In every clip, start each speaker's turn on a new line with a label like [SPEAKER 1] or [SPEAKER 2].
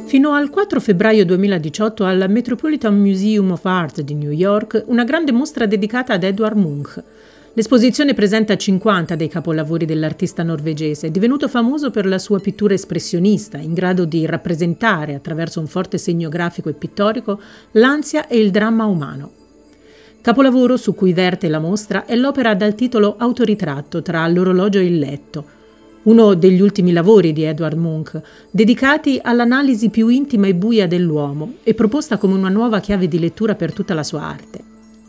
[SPEAKER 1] Fino al 4 febbraio 2018 al Metropolitan Museum of Art di New York una grande mostra dedicata ad Edvard Munch. L'esposizione presenta 50 dei capolavori dell'artista norvegese, divenuto famoso per la sua pittura espressionista, in grado di rappresentare, attraverso un forte segno grafico e pittorico, l'ansia e il dramma umano. Capolavoro su cui verte la mostra è l'opera dal titolo Autoritratto tra l'orologio e il letto, uno degli ultimi lavori di Edvard Munch, dedicati all'analisi più intima e buia dell'uomo e proposta come una nuova chiave di lettura per tutta la sua arte.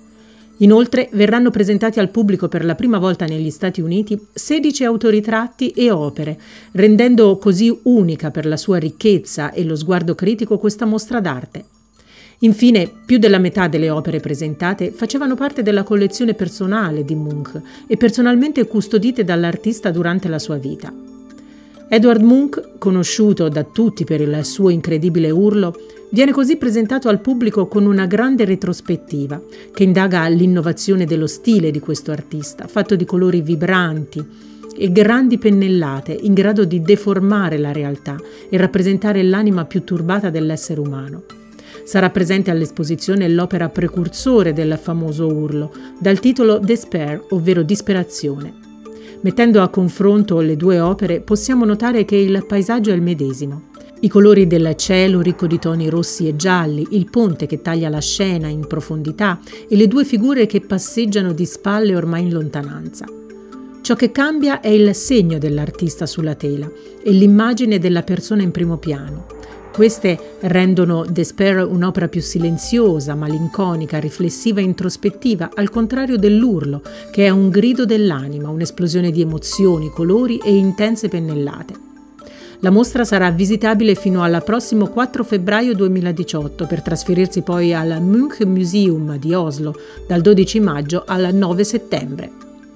[SPEAKER 1] Inoltre verranno presentati al pubblico per la prima volta negli Stati Uniti 16 autoritratti e opere, rendendo così unica per la sua ricchezza e lo sguardo critico questa mostra d'arte. Infine, più della metà delle opere presentate facevano parte della collezione personale di Munch e personalmente custodite dall'artista durante la sua vita. Edvard Munch, conosciuto da tutti per il suo incredibile urlo, viene così presentato al pubblico con una grande retrospettiva che indaga l'innovazione dello stile di questo artista, fatto di colori vibranti e grandi pennellate in grado di deformare la realtà e rappresentare l'anima più turbata dell'essere umano. Sarà presente all'esposizione l'opera precursore del famoso urlo, dal titolo Despair, ovvero disperazione. Mettendo a confronto le due opere, possiamo notare che il paesaggio è il medesimo. I colori del cielo ricco di toni rossi e gialli, il ponte che taglia la scena in profondità e le due figure che passeggiano di spalle ormai in lontananza. Ciò che cambia è il segno dell'artista sulla tela e l'immagine della persona in primo piano. Queste rendono Despair un'opera più silenziosa, malinconica, riflessiva e introspettiva, al contrario dell'urlo, che è un grido dell'anima, un'esplosione di emozioni, colori e intense pennellate. La mostra sarà visitabile fino al prossimo 4 febbraio 2018, per trasferirsi poi al Munch Museum di Oslo dal 12 maggio al 9 settembre.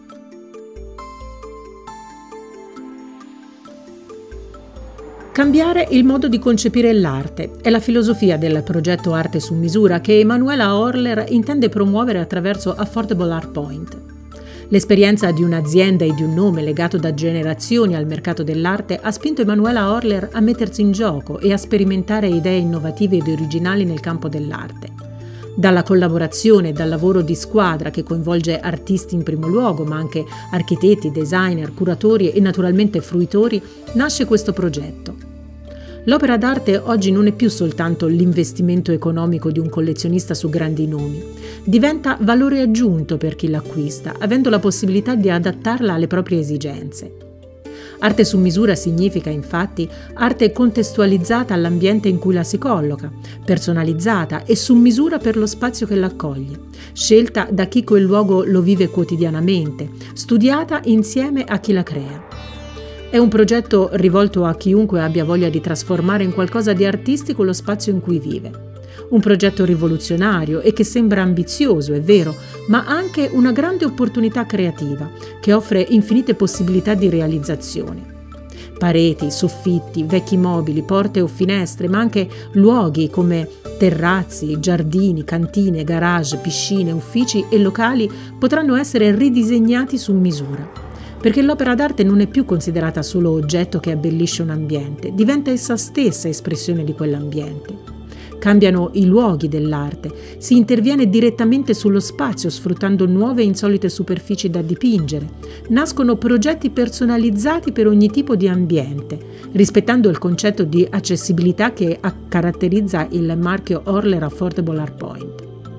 [SPEAKER 1] Cambiare il modo di concepire l'arte è la filosofia del progetto Arte su misura che Emanuela Orler intende promuovere attraverso Affordable Art Point. L'esperienza di un'azienda e di un nome legato da generazioni al mercato dell'arte ha spinto Emanuela Orler a mettersi in gioco e a sperimentare idee innovative ed originali nel campo dell'arte. Dalla collaborazione e dal lavoro di squadra che coinvolge artisti in primo luogo, ma anche architetti, designer, curatori e naturalmente fruitori, nasce questo progetto. L'opera d'arte oggi non è più soltanto l'investimento economico di un collezionista su grandi nomi, diventa valore aggiunto per chi l'acquista, avendo la possibilità di adattarla alle proprie esigenze. Arte su misura significa, infatti, arte contestualizzata all'ambiente in cui la si colloca, personalizzata e su misura per lo spazio che l'accoglie, scelta da chi quel luogo lo vive quotidianamente, studiata insieme a chi la crea. È un progetto rivolto a chiunque abbia voglia di trasformare in qualcosa di artistico lo spazio in cui vive. Un progetto rivoluzionario e che sembra ambizioso, è vero, ma anche una grande opportunità creativa che offre infinite possibilità di realizzazione. Pareti, soffitti, vecchi mobili, porte o finestre, ma anche luoghi come terrazzi, giardini, cantine, garage, piscine, uffici e locali potranno essere ridisegnati su misura. Perché l'opera d'arte non è più considerata solo oggetto che abbellisce un ambiente, diventa essa stessa espressione di quell'ambiente. Cambiano i luoghi dell'arte, si interviene direttamente sullo spazio sfruttando nuove e insolite superfici da dipingere. Nascono progetti personalizzati per ogni tipo di ambiente, rispettando il concetto di accessibilità che caratterizza il marchio Orler Affordable Art Point.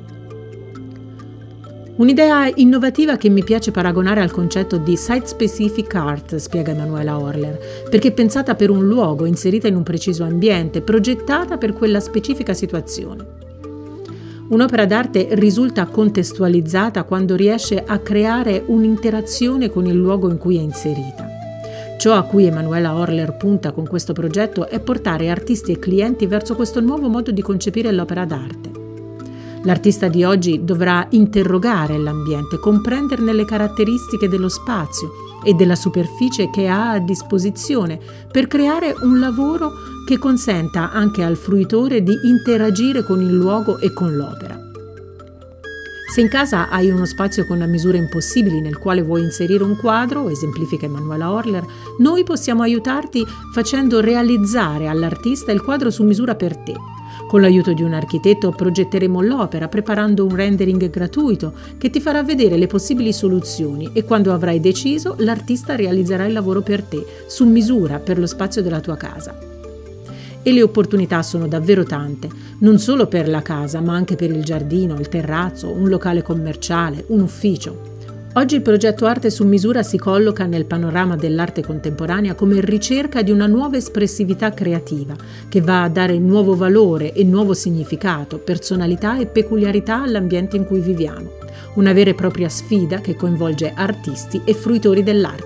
[SPEAKER 1] Un'idea innovativa che mi piace paragonare al concetto di site-specific art, spiega Emanuela Orler, perché è pensata per un luogo, inserita in un preciso ambiente, progettata per quella specifica situazione. Un'opera d'arte risulta contestualizzata quando riesce a creare un'interazione con il luogo in cui è inserita. Ciò a cui Emanuela Orler punta con questo progetto è portare artisti e clienti verso questo nuovo modo di concepire l'opera d'arte. L'artista di oggi dovrà interrogare l'ambiente, comprenderne le caratteristiche dello spazio e della superficie che ha a disposizione per creare un lavoro che consenta anche al fruitore di interagire con il luogo e con l'opera. Se in casa hai uno spazio con misure impossibili nel quale vuoi inserire un quadro, esemplifica Emanuela Orler, noi possiamo aiutarti facendo realizzare all'artista il quadro su misura per te. Con l'aiuto di un architetto progetteremo l'opera preparando un rendering gratuito che ti farà vedere le possibili soluzioni e quando avrai deciso l'artista realizzerà il lavoro per te, su misura per lo spazio della tua casa. E le opportunità sono davvero tante, non solo per la casa ma anche per il giardino, il terrazzo, un locale commerciale, un ufficio. Oggi il progetto Arte su misura si colloca nel panorama dell'arte contemporanea come ricerca di una nuova espressività creativa che va a dare nuovo valore e nuovo significato, personalità e peculiarità all'ambiente in cui viviamo. Una vera e propria sfida che coinvolge artisti e fruitori dell'arte.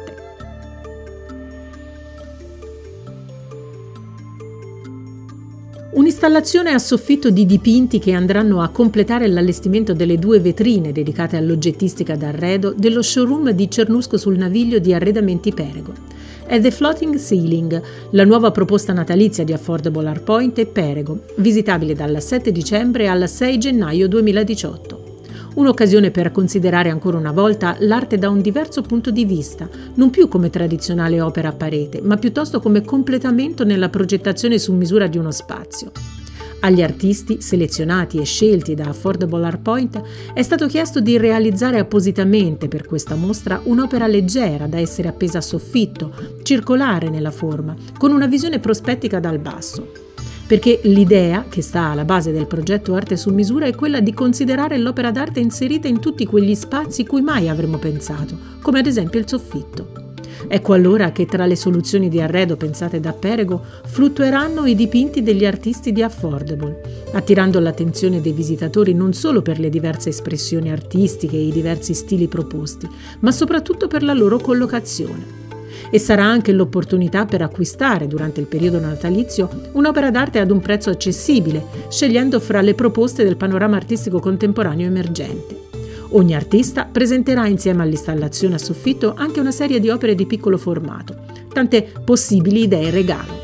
[SPEAKER 1] Un'installazione a soffitto di dipinti che andranno a completare l'allestimento delle 2 vetrine dedicate all'oggettistica d'arredo dello showroom di Cernusco sul Naviglio di Arredamenti Perego. È The Floating Ceiling, la nuova proposta natalizia di Affordable Art Point e Perego, visitabile dal 7 dicembre al 6 gennaio 2018. Un'occasione per considerare ancora una volta l'arte da un diverso punto di vista, non più come tradizionale opera a parete, ma piuttosto come completamento nella progettazione su misura di uno spazio. Agli artisti, selezionati e scelti da Affordable Art Point, è stato chiesto di realizzare appositamente per questa mostra un'opera leggera da essere appesa a soffitto, circolare nella forma, con una visione prospettica dal basso. Perché l'idea che sta alla base del progetto Arte su misura è quella di considerare l'opera d'arte inserita in tutti quegli spazi cui mai avremmo pensato, come ad esempio il soffitto. Ecco allora che tra le soluzioni di arredo pensate da Perego fluttueranno i dipinti degli artisti di Affordable, attirando l'attenzione dei visitatori non solo per le diverse espressioni artistiche e i diversi stili proposti, ma soprattutto per la loro collocazione. E sarà anche l'opportunità per acquistare durante il periodo natalizio un'opera d'arte ad un prezzo accessibile, scegliendo fra le proposte del panorama artistico contemporaneo emergente. Ogni artista presenterà insieme all'installazione a soffitto anche una serie di opere di piccolo formato, tante possibili idee regalo.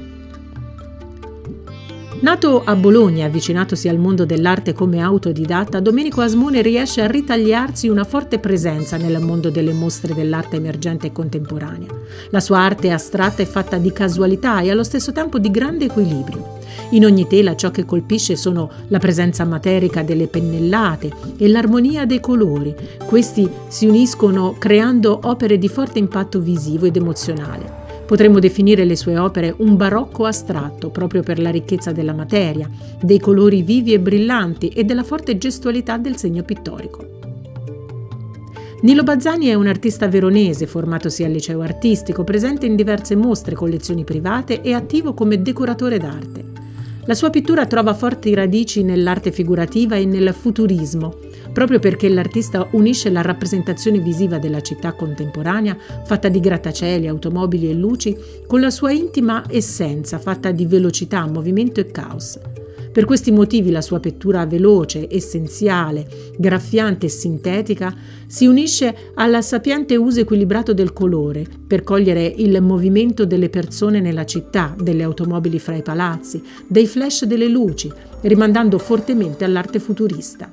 [SPEAKER 1] Nato a Bologna e avvicinatosi al mondo dell'arte come autodidatta, Domenico Asmone riesce a ritagliarsi una forte presenza nel mondo delle mostre dell'arte emergente e contemporanea. La sua arte astratta è fatta di casualità e allo stesso tempo di grande equilibrio. In ogni tela ciò che colpisce sono la presenza materica delle pennellate e l'armonia dei colori. Questi si uniscono creando opere di forte impatto visivo ed emozionale. Potremmo definire le sue opere un barocco astratto proprio per la ricchezza della materia, dei colori vivi e brillanti e della forte gestualità del segno pittorico. Nilo Bazzani è un artista veronese formatosi al liceo artistico, presente in diverse mostre, collezioni private e attivo come decoratore d'arte. La sua pittura trova forti radici nell'arte figurativa e nel futurismo, proprio perché l'artista unisce la rappresentazione visiva della città contemporanea, fatta di grattacieli, automobili e luci, con la sua intima essenza, fatta di velocità, movimento e caos. Per questi motivi la sua pittura veloce, essenziale, graffiante e sintetica si unisce al sapiente uso equilibrato del colore per cogliere il movimento delle persone nella città, delle automobili fra i palazzi, dei flash delle luci, rimandando fortemente all'arte futurista.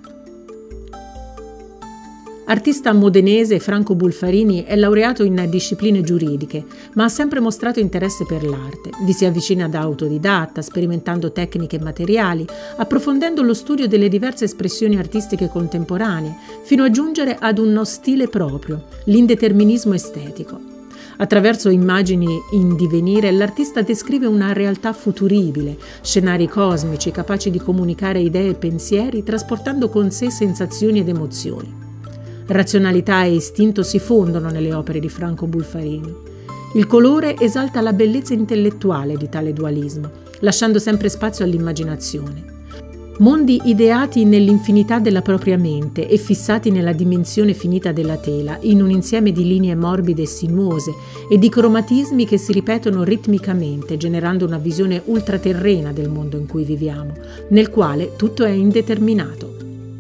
[SPEAKER 1] Artista modenese, Franco Bulfarini è laureato in discipline giuridiche, ma ha sempre mostrato interesse per l'arte. Vi si avvicina da autodidatta, sperimentando tecniche e materiali, approfondendo lo studio delle diverse espressioni artistiche contemporanee, fino a giungere ad uno stile proprio, l'indeterminismo estetico. Attraverso immagini in divenire, l'artista descrive una realtà futuribile, scenari cosmici capaci di comunicare idee e pensieri, trasportando con sé sensazioni ed emozioni. Razionalità e istinto si fondono nelle opere di Franco Bulfarini. Il colore esalta la bellezza intellettuale di tale dualismo, lasciando sempre spazio all'immaginazione. Mondi ideati nell'infinità della propria mente e fissati nella dimensione finita della tela, in un insieme di linee morbide e sinuose e di cromatismi che si ripetono ritmicamente, generando una visione ultraterrena del mondo in cui viviamo, nel quale tutto è indeterminato.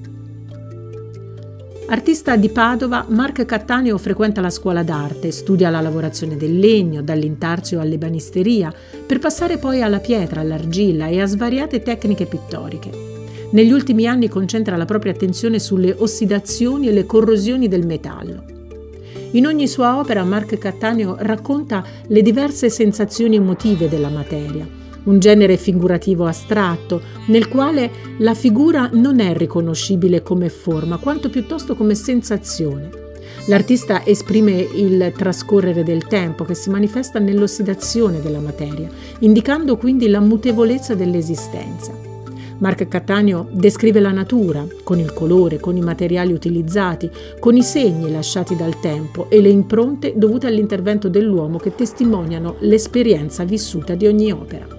[SPEAKER 1] Artista di Padova, Marc Cattaneo frequenta la scuola d'arte, studia la lavorazione del legno, dall'intarsio all'ebanisteria, per passare poi alla pietra, all'argilla e a svariate tecniche pittoriche. Negli ultimi anni concentra la propria attenzione sulle ossidazioni e le corrosioni del metallo. In ogni sua opera Marc Cattaneo racconta le diverse sensazioni emotive della materia, un genere figurativo astratto nel quale la figura non è riconoscibile come forma, quanto piuttosto come sensazione. L'artista esprime il trascorrere del tempo che si manifesta nell'ossidazione della materia, indicando quindi la mutevolezza dell'esistenza. Marc Cattaneo descrive la natura, con il colore, con i materiali utilizzati, con i segni lasciati dal tempo e le impronte dovute all'intervento dell'uomo che testimoniano l'esperienza vissuta di ogni opera.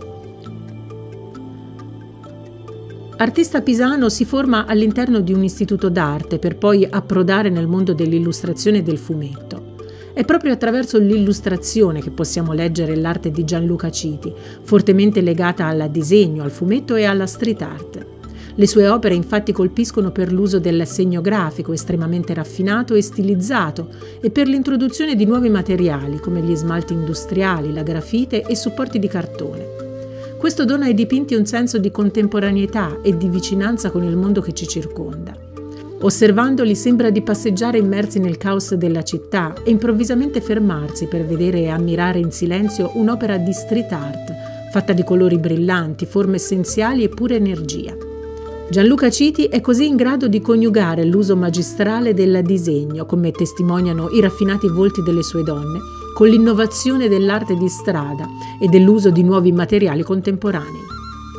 [SPEAKER 1] Artista pisano, si forma all'interno di un istituto d'arte per poi approdare nel mondo dell'illustrazione e del fumetto. È proprio attraverso l'illustrazione che possiamo leggere l'arte di Gianluca Chiti, fortemente legata al disegno, al fumetto e alla street art. Le sue opere infatti colpiscono per l'uso del segno grafico estremamente raffinato e stilizzato e per l'introduzione di nuovi materiali come gli smalti industriali, la grafite e supporti di cartone. Questo dona ai dipinti un senso di contemporaneità e di vicinanza con il mondo che ci circonda. Osservandoli sembra di passeggiare immersi nel caos della città e improvvisamente fermarsi per vedere e ammirare in silenzio un'opera di street art, fatta di colori brillanti, forme essenziali e pura energia. Gianluca Chiti è così in grado di coniugare l'uso magistrale del disegno, come testimoniano i raffinati volti delle sue donne, con l'innovazione dell'arte di strada e dell'uso di nuovi materiali contemporanei.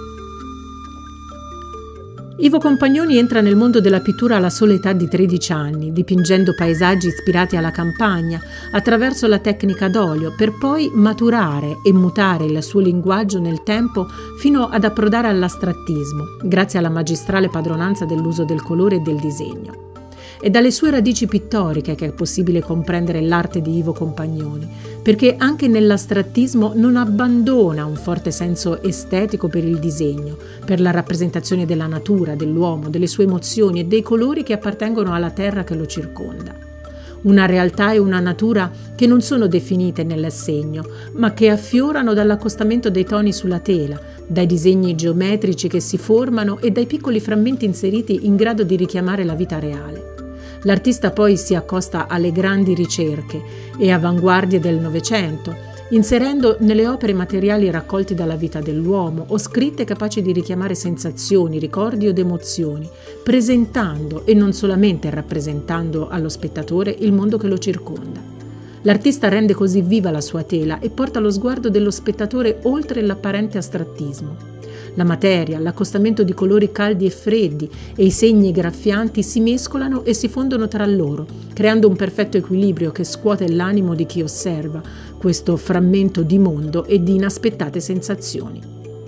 [SPEAKER 1] Ivo Compagnoni entra nel mondo della pittura alla sola età di 13 anni, dipingendo paesaggi ispirati alla campagna attraverso la tecnica d'olio, per poi maturare e mutare il suo linguaggio nel tempo fino ad approdare all'astrattismo, grazie alla magistrale padronanza dell'uso del colore e del disegno. È dalle sue radici pittoriche che è possibile comprendere l'arte di Ivo Compagnoni, perché anche nell'astrattismo non abbandona un forte senso estetico per il disegno, per la rappresentazione della natura, dell'uomo, delle sue emozioni e dei colori che appartengono alla terra che lo circonda. Una realtà e una natura che non sono definite nel segno, ma che affiorano dall'accostamento dei toni sulla tela, dai disegni geometrici che si formano e dai piccoli frammenti inseriti in grado di richiamare la vita reale. L'artista poi si accosta alle grandi ricerche e avanguardie del Novecento, inserendo nelle opere materiali raccolti dalla vita dell'uomo o scritte capaci di richiamare sensazioni, ricordi ed emozioni, presentando e non solamente rappresentando allo spettatore il mondo che lo circonda. L'artista rende così viva la sua tela e porta lo sguardo dello spettatore oltre l'apparente astrattismo. La materia, l'accostamento di colori caldi e freddi e i segni graffianti si mescolano e si fondono tra loro, creando un perfetto equilibrio che scuote l'animo di chi osserva questo frammento di mondo e di inaspettate sensazioni.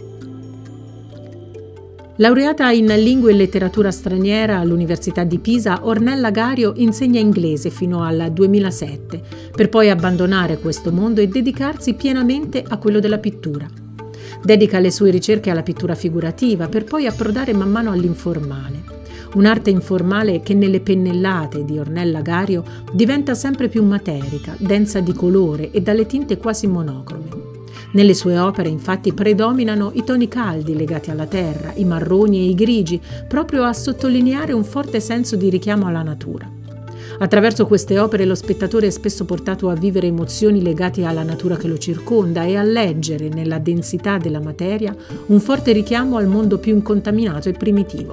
[SPEAKER 1] Laureata in lingue e letteratura straniera all'Università di Pisa, Ornella Gario insegna inglese fino al 2007, per poi abbandonare questo mondo e dedicarsi pienamente a quello della pittura. Dedica le sue ricerche alla pittura figurativa per poi approdare man mano all'informale. Un'arte informale che nelle pennellate di Ornella Gario diventa sempre più materica, densa di colore e dalle tinte quasi monocrome. Nelle sue opere infatti predominano i toni caldi legati alla terra, i marroni e i grigi, proprio a sottolineare un forte senso di richiamo alla natura. Attraverso queste opere lo spettatore è spesso portato a vivere emozioni legate alla natura che lo circonda e a leggere nella densità della materia un forte richiamo al mondo più incontaminato e primitivo.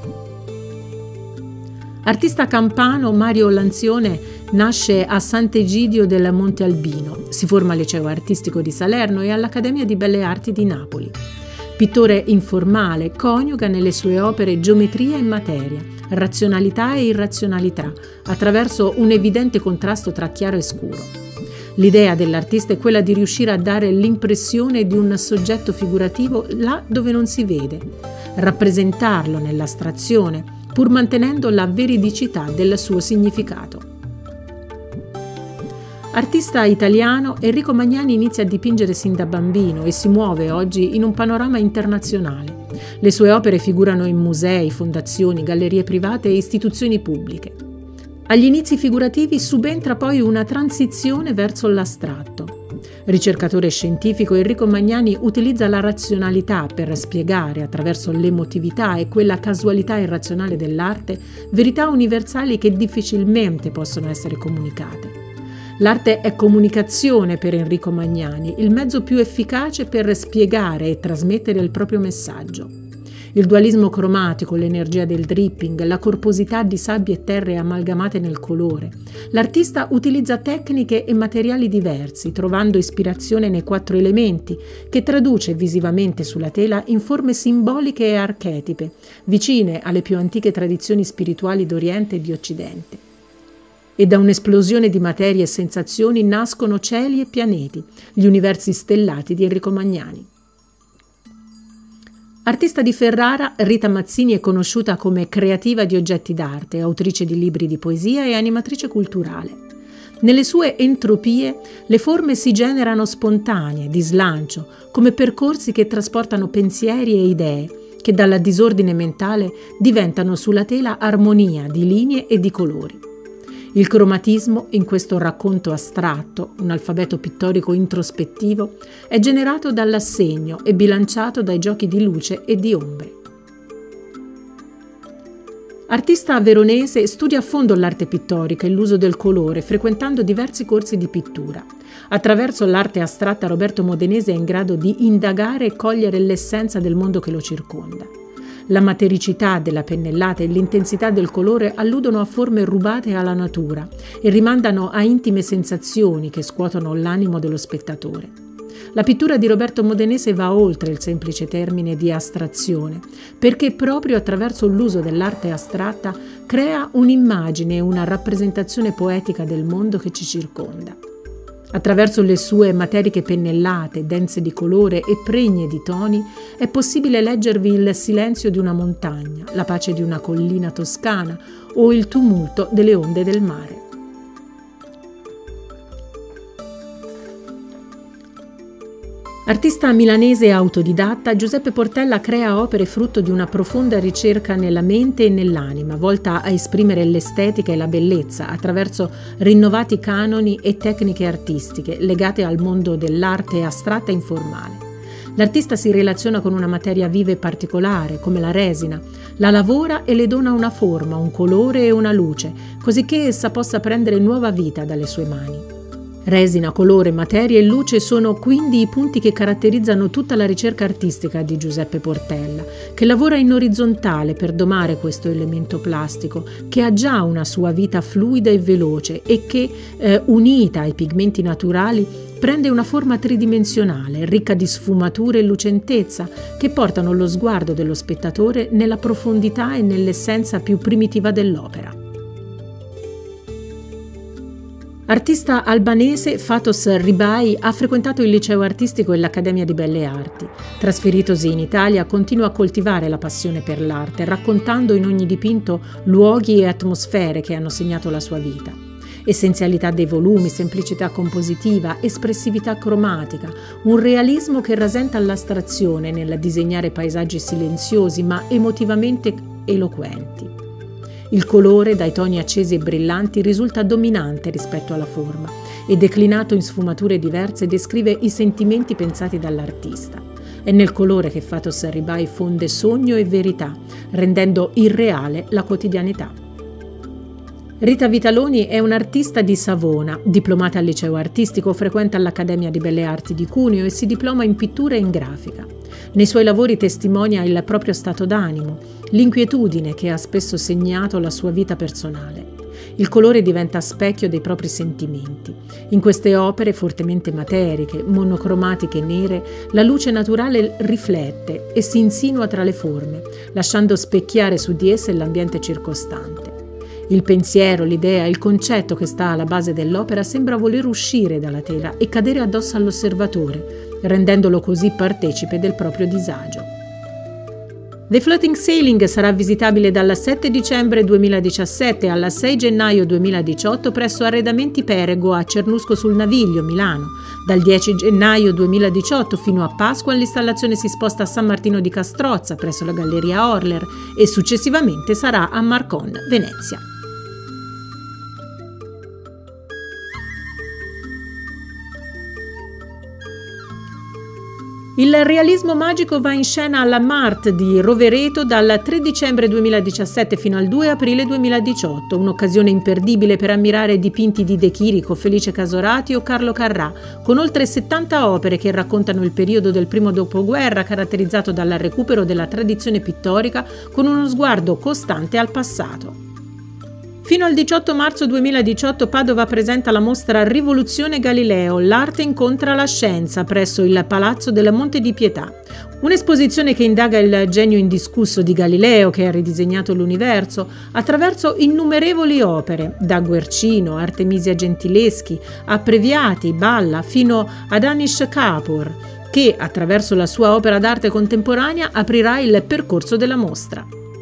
[SPEAKER 1] Artista campano, Mario Lanzione nasce a Sant'Egidio del Monte Albino, si forma al Liceo Artistico di Salerno e all'Accademia di Belle Arti di Napoli. Pittore informale, coniuga nelle sue opere geometria e materia, razionalità e irrazionalità, attraverso un evidente contrasto tra chiaro e scuro. L'idea dell'artista è quella di riuscire a dare l'impressione di un soggetto figurativo là dove non si vede, rappresentarlo nell'astrazione, pur mantenendo la veridicità del suo significato. Artista italiano, Enrico Magnani inizia a dipingere sin da bambino e si muove oggi in un panorama internazionale. Le sue opere figurano in musei, fondazioni, gallerie private e istituzioni pubbliche. Agli inizi figurativi subentra poi una transizione verso l'astratto. Ricercatore scientifico, Enrico Magnani utilizza la razionalità per spiegare, attraverso l'emotività e quella casualità irrazionale dell'arte, verità universali che difficilmente possono essere comunicate. L'arte è comunicazione per Enrico Magnani, il mezzo più efficace per spiegare e trasmettere il proprio messaggio. Il dualismo cromatico, l'energia del dripping, la corposità di sabbie e terre amalgamate nel colore. L'artista utilizza tecniche e materiali diversi, trovando ispirazione nei 4 elementi, che traduce visivamente sulla tela in forme simboliche e archetipe, vicine alle più antiche tradizioni spirituali d'Oriente e di Occidente. E da un'esplosione di materie e sensazioni nascono cieli e pianeti, gli universi stellati di Enrico Magnani. Artista di Ferrara, Rita Mazzini è conosciuta come creativa di oggetti d'arte, autrice di libri di poesia e animatrice culturale. Nelle sue entropie le forme si generano spontanee, di slancio, come percorsi che trasportano pensieri e idee, che dalla disordine mentale diventano sulla tela armonia di linee e di colori. Il cromatismo, in questo racconto astratto, un alfabeto pittorico introspettivo, è generato dall'assegno e bilanciato dai giochi di luce e di ombre. Artista veronese, studia a fondo l'arte pittorica e l'uso del colore, frequentando diversi corsi di pittura. Attraverso l'arte astratta Roberto Modenese è in grado di indagare e cogliere l'essenza del mondo che lo circonda. La matericità della pennellata e l'intensità del colore alludono a forme rubate alla natura e rimandano a intime sensazioni che scuotono l'animo dello spettatore. La pittura di Roberto Modenese va oltre il semplice termine di astrazione, perché proprio attraverso l'uso dell'arte astratta crea un'immagine e una rappresentazione poetica del mondo che ci circonda. Attraverso le sue materiche pennellate, dense di colore e pregne di toni, è possibile leggervi il silenzio di una montagna, la pace di una collina toscana o il tumulto delle onde del mare. Artista milanese e autodidatta, Giuseppe Portella crea opere frutto di una profonda ricerca nella mente e nell'anima, volta a esprimere l'estetica e la bellezza attraverso rinnovati canoni e tecniche artistiche legate al mondo dell'arte astratta e informale. L'artista si relaziona con una materia viva e particolare, come la resina, la lavora e le dona una forma, un colore e una luce, così che essa possa prendere nuova vita dalle sue mani. Resina, colore, materia e luce sono quindi i punti che caratterizzano tutta la ricerca artistica di Giuseppe Portella, che lavora in orizzontale per domare questo elemento plastico, che ha già una sua vita fluida e veloce e che, unita ai pigmenti naturali, prende una forma tridimensionale, ricca di sfumature e lucentezza, che portano lo sguardo dello spettatore nella profondità e nell'essenza più primitiva dell'opera. Artista albanese, Fatos Ribai ha frequentato il liceo artistico e l'Accademia di Belle Arti. Trasferitosi in Italia, continua a coltivare la passione per l'arte, raccontando in ogni dipinto luoghi e atmosfere che hanno segnato la sua vita. Essenzialità dei volumi, semplicità compositiva, espressività cromatica, un realismo che rasenta l'astrazione nel disegnare paesaggi silenziosi ma emotivamente eloquenti. Il colore, dai toni accesi e brillanti, risulta dominante rispetto alla forma e, declinato in sfumature diverse, descrive i sentimenti pensati dall'artista. È nel colore che Fatos Ribai fonde sogno e verità, rendendo irreale la quotidianità. Rita Vitaloni è un'artista di Savona, diplomata al liceo artistico, frequenta l'Accademia di Belle Arti di Cuneo e si diploma in pittura e in grafica. Nei suoi lavori testimonia il proprio stato d'animo, l'inquietudine che ha spesso segnato la sua vita personale. Il colore diventa specchio dei propri sentimenti. In queste opere fortemente materiche, monocromatiche e nere, la luce naturale riflette e si insinua tra le forme, lasciando specchiare su di esse l'ambiente circostante. Il pensiero, l'idea, il concetto che sta alla base dell'opera sembra voler uscire dalla tela e cadere addosso all'osservatore, rendendolo così partecipe del proprio disagio. The Floating Sailing sarà visitabile dal 7 dicembre 2017 al 6 gennaio 2018 presso Arredamenti Perego a Cernusco sul Naviglio, Milano. Dal 10 gennaio 2018 fino a Pasqua l'installazione si sposta a San Martino di Castrozza presso la Galleria Orler e successivamente sarà a Marcon, Venezia. Il realismo magico va in scena alla Mart di Rovereto dal 3 dicembre 2017 fino al 2 aprile 2018, un'occasione imperdibile per ammirare dipinti di De Chirico, Felice Casorati o Carlo Carrà, con oltre 70 opere che raccontano il periodo del primo dopoguerra caratterizzato dal recupero della tradizione pittorica con uno sguardo costante al passato. Fino al 18 marzo 2018 Padova presenta la mostra Rivoluzione Galileo, l'arte incontra la scienza presso il Palazzo del Monte di Pietà. Un'esposizione che indaga il genio indiscusso di Galileo che ha ridisegnato l'universo attraverso innumerevoli opere, da Guercino, Artemisia Gentileschi, a Previati, Balla, fino ad Anish Kapoor, che attraverso la sua opera d'arte contemporanea aprirà il percorso della mostra.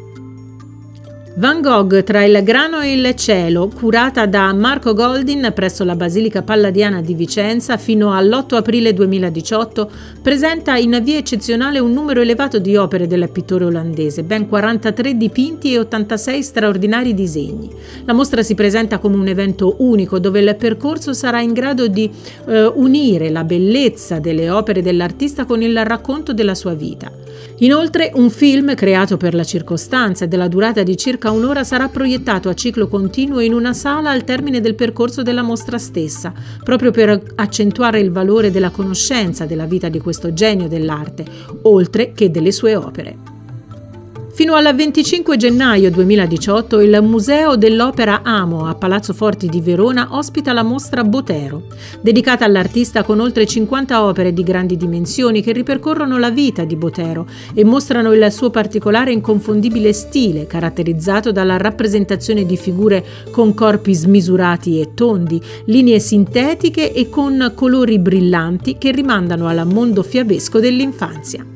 [SPEAKER 1] Van Gogh tra il grano e il cielo, curata da Marco Goldin presso la Basilica Palladiana di Vicenza fino all'8 aprile 2018, presenta in via eccezionale un numero elevato di opere del pittore olandese, ben 43 dipinti e 86 straordinari disegni. La mostra si presenta come un evento unico dove il percorso sarà in grado di unire la bellezza delle opere dell'artista con il racconto della sua vita. Inoltre, un film creato per la circostanza e della durata di circa un'ora sarà proiettato a ciclo continuo in una sala al termine del percorso della mostra stessa, proprio per accentuare il valore della conoscenza della vita di questo genio dell'arte, oltre che delle sue opere. Fino al 25 gennaio 2018 il Museo dell'Opera Amo a Palazzo Forti di Verona ospita la mostra Botero, dedicata all'artista con oltre 50 opere di grandi dimensioni che ripercorrono la vita di Botero e mostrano il suo particolare e inconfondibile stile, caratterizzato dalla rappresentazione di figure con corpi smisurati e tondi, linee sintetiche e con colori brillanti che rimandano al mondo fiabesco dell'infanzia.